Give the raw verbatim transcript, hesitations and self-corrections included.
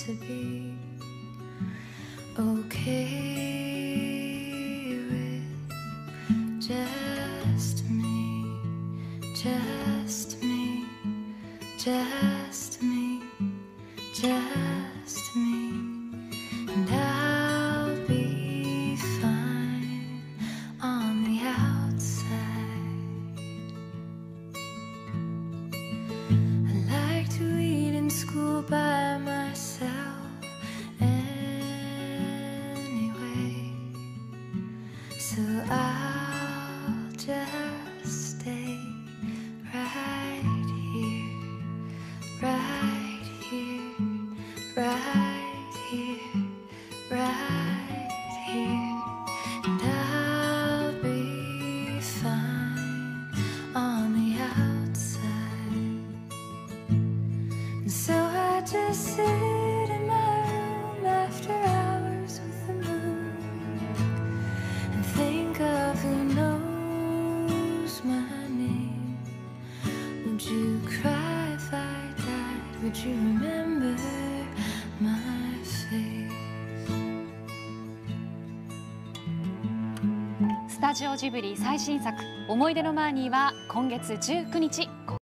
to be okay with just me, just me, just me, just me, and I'll be fine on the outside. I like to eat in school by myself anyway, so I'll just stay right here, right here, right here, right here, and I'll be fine on the outside. And so I just sit in my room after hours with the moon and think of who knows my name. Would you cry if I died? Would you remember my face? スタジオジブリ最新作「思い出のマーニー」は今月じゅうくにち